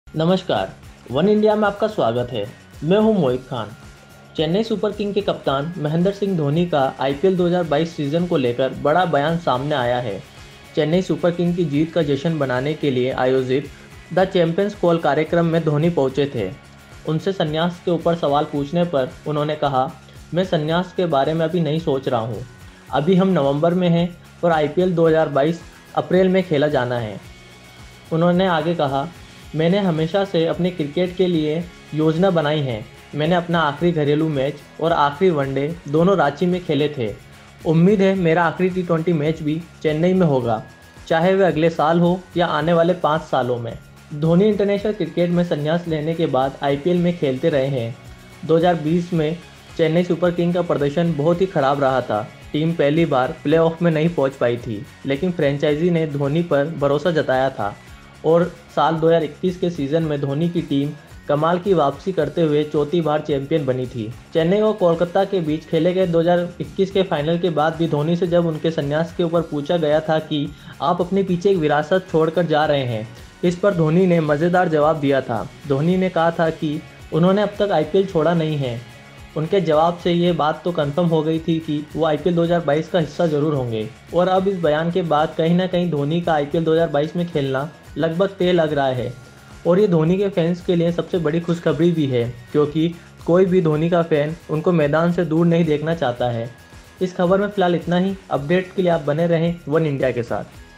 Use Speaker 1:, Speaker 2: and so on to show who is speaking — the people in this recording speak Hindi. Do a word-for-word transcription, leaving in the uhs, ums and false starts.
Speaker 1: नमस्कार। वन इंडिया में आपका स्वागत है। मैं हूं मोहित खान। चेन्नई सुपर किंग के कप्तान महेंद्र सिंह धोनी का आईपीएल दो हज़ार बाईस सीजन को लेकर बड़ा बयान सामने आया है। चेन्नई सुपर किंग की जीत का जश्न मनाने के लिए आयोजित द चैंपियंस कॉल कार्यक्रम में धोनी पहुंचे थे। उनसे संन्यास के ऊपर सवाल पूछने पर उन्होंने कहा, मैं संन्यास के बारे में अभी नहीं सोच रहा हूँ। अभी हम नवंबर में हैं और आईपीएल दो हज़ार बाईस अप्रैल में खेला जाना है। उन्होंने आगे कहा, मैंने हमेशा से अपने क्रिकेट के लिए योजना बनाई है। मैंने अपना आखिरी घरेलू मैच और आखिरी वनडे दोनों रांची में खेले थे। उम्मीद है मेरा आखिरी टी ट्वेंटी मैच भी चेन्नई में होगा, चाहे वह अगले साल हो या आने वाले पाँच सालों में। धोनी इंटरनेशनल क्रिकेट में संन्यास लेने के बाद आईपीएल में खेलते रहे हैं। दो हज़ार बीस में चेन्नई सुपर किंग का प्रदर्शन बहुत ही खराब रहा था। टीम पहली बार प्लेऑफ में नहीं पहुंच पाई थी, लेकिन फ्रेंचाइजी ने धोनी पर भरोसा जताया था और साल दो हज़ार इक्कीस के सीज़न में धोनी की टीम कमाल की वापसी करते हुए चौथी बार चैंपियन बनी थी। चेन्नई और कोलकाता के बीच खेले गए दो हज़ार इक्कीस के फाइनल के बाद भी धोनी से जब उनके संन्यास के ऊपर पूछा गया था कि आप अपने पीछे एक विरासत छोड़कर जा रहे हैं, इस पर धोनी ने मज़ेदार जवाब दिया था। धोनी ने कहा था कि उन्होंने अब तक आईपीएल छोड़ा नहीं है। उनके जवाब से ये बात तो कंफर्म हो गई थी कि वो आईपीएल दो हज़ार बाईस का हिस्सा जरूर होंगे और अब इस बयान के बाद कहीं ना कहीं धोनी का आईपीएल दो हज़ार बाईस में खेलना लगभग तय लग रहा है। और ये धोनी के फैंस के लिए सबसे बड़ी खुशखबरी भी है, क्योंकि कोई भी धोनी का फैन उनको मैदान से दूर नहीं देखना चाहता है। इस खबर में फिलहाल इतना ही। अपडेट के लिए आप बने रहें वन इंडिया के साथ।